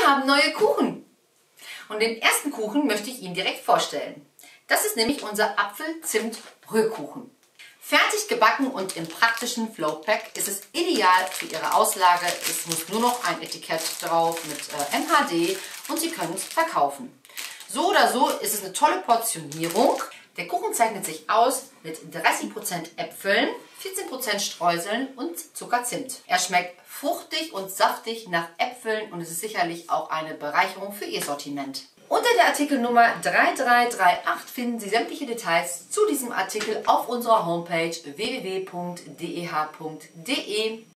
Wir haben neue Kuchen. Und den ersten Kuchen möchte ich Ihnen direkt vorstellen. Das ist nämlich unser Apfel-Zimt-Rührkuchen. Fertig gebacken und im praktischen Flowpack ist es ideal für Ihre Auslage. Es muss nur noch ein Etikett drauf mit MHD und Sie können es verkaufen. So oder so ist es eine tolle Portionierung. Der Kuchen zeichnet sich aus mit 30% Äpfeln, 14% Streuseln und Zuckerzimt. Er schmeckt fruchtig und saftig nach Äpfeln und es ist sicherlich auch eine Bereicherung für Ihr Sortiment. Unter der Artikelnummer 3338 finden Sie sämtliche Details zu diesem Artikel auf unserer Homepage www.deh.de.